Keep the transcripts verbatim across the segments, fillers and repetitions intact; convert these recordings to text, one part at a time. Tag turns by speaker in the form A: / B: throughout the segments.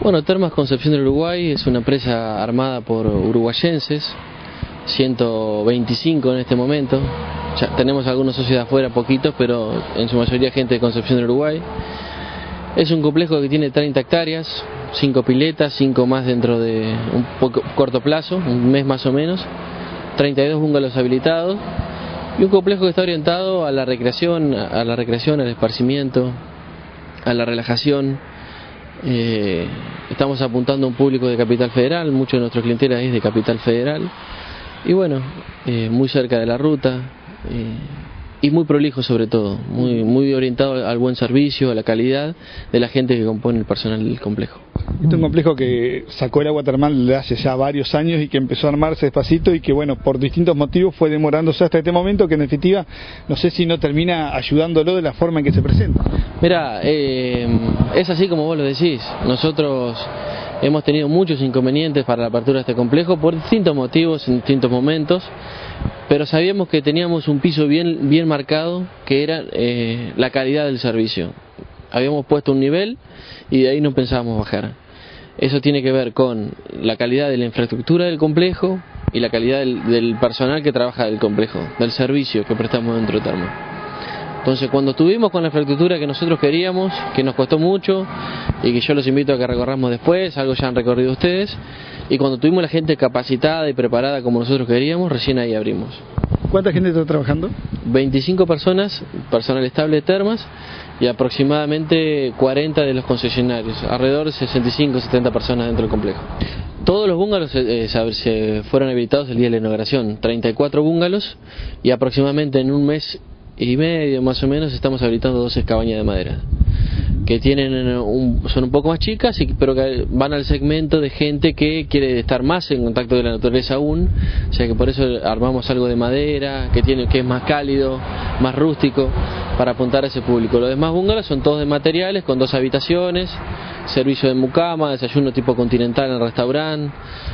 A: Bueno, Termas Concepción del Uruguay es una empresa armada por uruguayenses, ciento veinticinco en este momento. Ya tenemos algunos socios de afuera, poquitos, pero en su mayoría gente de Concepción del Uruguay. Es un complejo que tiene treinta hectáreas, cinco piletas, cinco más dentro de un poco corto plazo, un mes más o menos, treinta y dos bungalows habilitados, y un complejo que está orientado a la recreación, a la recreación, al esparcimiento, a la relajación. Eh, estamos apuntando a un público de Capital Federal, mucho de nuestra clientela es de Capital Federal, y bueno, eh, muy cerca de la ruta, eh, y muy prolijo sobre todo, muy, muy orientado al buen servicio, a la calidad de la gente que compone el personal del complejo.
B: Este es un complejo que sacó el agua termal de hace ya varios años y que empezó a armarse despacito y que bueno, por distintos motivos fue demorándose hasta este momento, que en definitiva no sé si no termina ayudándolo de la forma en que se presenta.
A: Mira, eh, es así como vos lo decís. Nosotros hemos tenido muchos inconvenientes para la apertura de este complejo por distintos motivos, en distintos momentos, pero sabíamos que teníamos un piso bien, bien marcado, que era eh, la calidad del servicio. Habíamos puesto un nivel y de ahí no pensábamos bajar. Eso tiene que ver con la calidad de la infraestructura del complejo y la calidad del, del personal que trabaja del complejo, del servicio que prestamos dentro de Termas. Entonces, cuando estuvimos con la infraestructura que nosotros queríamos, que nos costó mucho y que yo los invito a que recorramos después, algo ya han recorrido ustedes, y cuando tuvimos la gente capacitada y preparada como nosotros queríamos, recién ahí abrimos.
B: ¿Cuánta gente está trabajando?
A: veinticinco personas, personal estable de Termas, y aproximadamente cuarenta de los concesionarios, alrededor de sesenta y cinco a setenta personas dentro del complejo. Todos los bungalows eh, se fueron habilitados el día de la inauguración, treinta y cuatro bungalows, y aproximadamente en un mes y medio más o menos estamos habilitando doce cabañas de madera, que tienen un, son un poco más chicas, pero que van al segmento de gente que quiere estar más en contacto con la naturaleza aún, o sea que por eso armamos algo de madera, que tiene que es más cálido, más rústico, para apuntar a ese público. Los demás bungalows son todos de materiales, con dos habitaciones, servicio de mucama, desayuno tipo continental en el restaurante,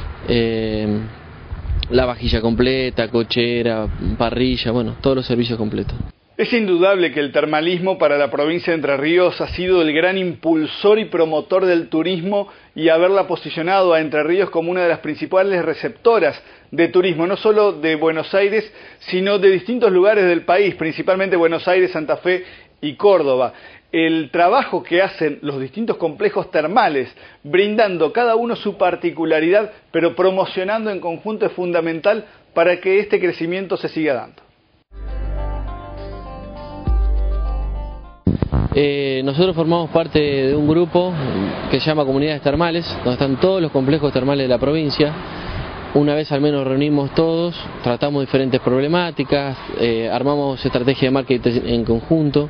A: eh, la vajilla completa, cochera, parrilla, bueno, todos los servicios completos.
B: Es indudable que el termalismo para la provincia de Entre Ríos ha sido el gran impulsor y promotor del turismo y haberla posicionado a Entre Ríos como una de las principales receptoras de turismo, no solo de Buenos Aires, sino de distintos lugares del país, principalmente Buenos Aires, Santa Fe y Córdoba. El trabajo que hacen los distintos complejos termales, brindando cada uno su particularidad, pero promocionando en conjunto, es fundamental para que este crecimiento se siga dando.
A: Eh, nosotros formamos parte de un grupo que se llama Comunidades Termales, donde están todos los complejos termales de la provincia. Una vez al menos reunimos todos, tratamos diferentes problemáticas, eh, armamos estrategia de marketing en conjunto,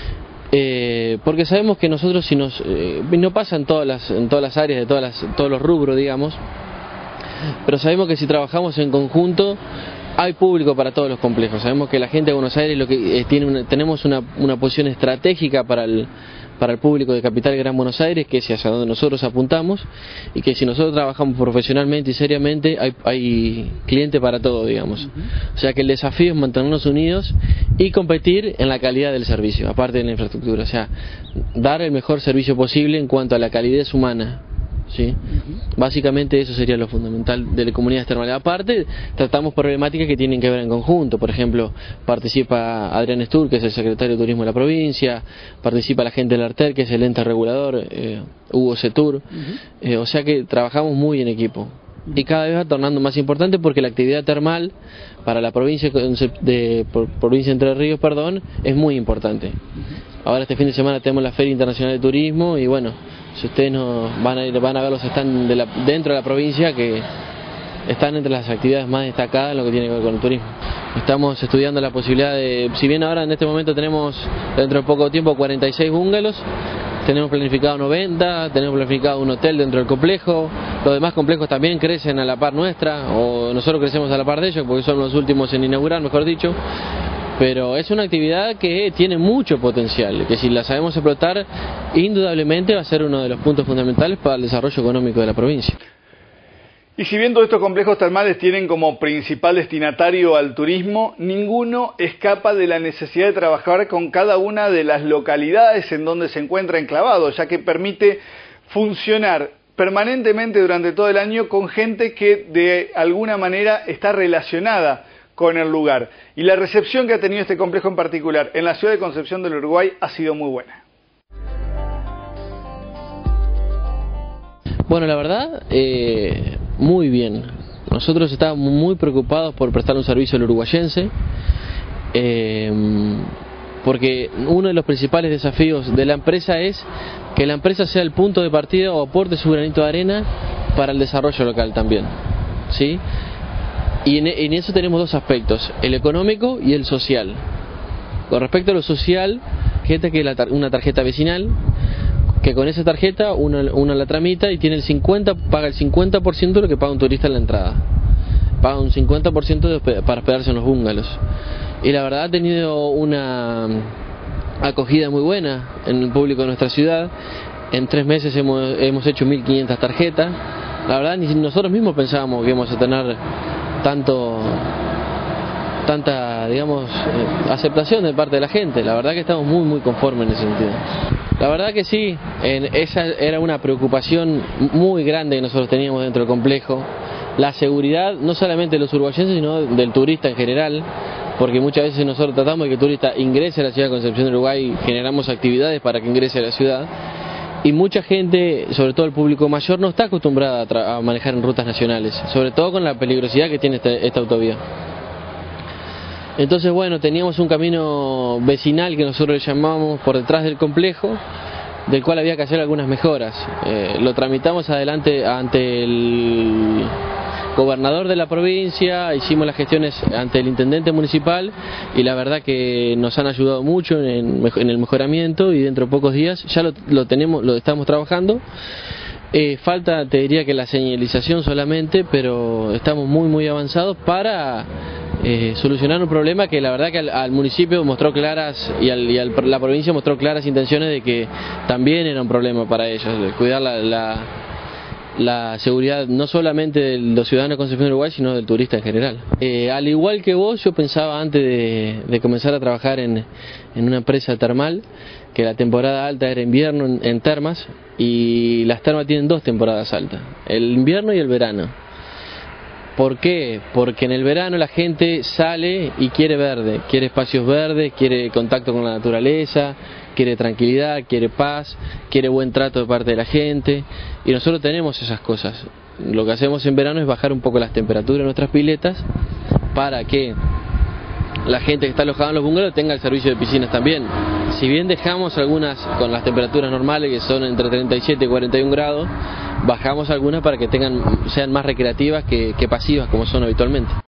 A: eh, porque sabemos que nosotros, si nos eh, no pasa en todas las, en todas las áreas, de todas las, todos los rubros, digamos, pero sabemos que si trabajamos en conjunto, hay público para todos los complejos. Sabemos que la gente de Buenos Aires lo que eh, tiene una, tenemos una, una posición estratégica para el, para el público de Capital Gran Buenos Aires, que es hacia donde nosotros apuntamos, y que si nosotros trabajamos profesionalmente y seriamente, hay, hay cliente para todo, digamos. O sea que el desafío es mantenernos unidos y competir en la calidad del servicio, aparte de la infraestructura. O sea, dar el mejor servicio posible en cuanto a la calidez humana. ¿Sí? Básicamente eso sería lo fundamental de la comunidad termal. Aparte, tratamos problemáticas que tienen que ver en conjunto. Por ejemplo, participa Adrián Stur, que es el secretario de Turismo de la provincia, participa la gente del ARTER, que es el ente regulador, eh, Hugo Setur, uh-huh. eh, o sea que trabajamos muy en equipo. Y cada vez va tornando más importante porque la actividad termal para la provincia de por, provincia de Entre Ríos, perdón, es muy importante. Ahora este fin de semana tenemos la Feria Internacional de Turismo y bueno, si ustedes nos van a ir, van a ver los están de la, dentro de la provincia que están entre las actividades más destacadas en lo que tiene que ver con el turismo. Estamos estudiando la posibilidad de, si bien ahora en este momento tenemos dentro de poco tiempo cuarenta y seis bungalows, tenemos planificado noventa, tenemos planificado un hotel dentro del complejo, los demás complejos también crecen a la par nuestra, o nosotros crecemos a la par de ellos, porque son los últimos en inaugurar, mejor dicho, pero es una actividad que tiene mucho potencial, que si la sabemos explotar, indudablemente va a ser uno de los puntos fundamentales para el desarrollo económico de la provincia.
B: Y si bien todos estos complejos termales tienen como principal destinatario al turismo, ninguno escapa de la necesidad de trabajar con cada una de las localidades en donde se encuentra enclavado, ya que permite funcionar permanentemente durante todo el año con gente que de alguna manera está relacionada con el lugar. Y la recepción que ha tenido este complejo en particular en la ciudad de Concepción del Uruguay ha sido muy buena.
A: Bueno, la verdad, eh, muy bien. Nosotros estábamos muy preocupados por prestar un servicio al uruguayense, eh, porque uno de los principales desafíos de la empresa es que la empresa sea el punto de partida o aporte su granito de arena para el desarrollo local también, ¿sí? Y en, en eso tenemos dos aspectos, el económico y el social. Con respecto a lo social, gente que es la, una tarjeta vecinal, que con esa tarjeta uno, uno la tramita y tiene el cincuenta, paga el cincuenta por ciento de lo que paga un turista en la entrada. Paga un cincuenta por ciento de, para hospedarse en los bungalows. Y la verdad ha tenido una acogida muy buena en el público de nuestra ciudad. En tres meses hemos, hemos hecho mil quinientas tarjetas. La verdad ni nosotros mismos pensábamos que íbamos a tener tanto tanta, digamos, eh, aceptación de parte de la gente. La verdad que estamos muy muy conformes en ese sentido. La verdad que sí, en, esa era una preocupación muy grande que nosotros teníamos dentro del complejo. La seguridad, no solamente de los uruguayenses, sino del turista en general, porque muchas veces nosotros tratamos de que el turista ingrese a la ciudad de Concepción del Uruguay, generamos actividades para que ingrese a la ciudad, y mucha gente, sobre todo el público mayor, no está acostumbrada a, a manejar en rutas nacionales, sobre todo con la peligrosidad que tiene esta, esta autovía. Entonces, bueno, teníamos un camino vecinal que nosotros le llamamos por detrás del complejo, del cual había que hacer algunas mejoras. Eh, lo tramitamos adelante ante el gobernador de la provincia, hicimos las gestiones ante el intendente municipal y la verdad que nos han ayudado mucho en, en el mejoramiento y dentro de pocos días ya lo, lo tenemos, lo estamos trabajando. Eh, falta, te diría que la señalización solamente, pero estamos muy muy avanzados para eh, solucionar un problema que la verdad que al, al municipio mostró claras y, al, y al, la provincia mostró claras intenciones de que también era un problema para ellos, de cuidar la, la, la seguridad no solamente de los ciudadanos de Concepción del Uruguay, sino del turista en general. Eh, al igual que vos, yo pensaba antes de, de comenzar a trabajar en, en una empresa termal, que la temporada alta era invierno en, en termas, y las termas tienen dos temporadas altas, el invierno y el verano. ¿Por qué? Porque en el verano la gente sale y quiere verde, quiere espacios verdes, quiere contacto con la naturaleza, quiere tranquilidad, quiere paz, quiere buen trato de parte de la gente, y nosotros tenemos esas cosas. Lo que hacemos en verano es bajar un poco las temperaturas de nuestras piletas para que la gente que está alojada en los bungalows tenga el servicio de piscinas también. Si bien dejamos algunas con las temperaturas normales, que son entre treinta y siete y cuarenta y un grados, bajamos algunas para que tengan, sean más recreativas que, que pasivas como son habitualmente.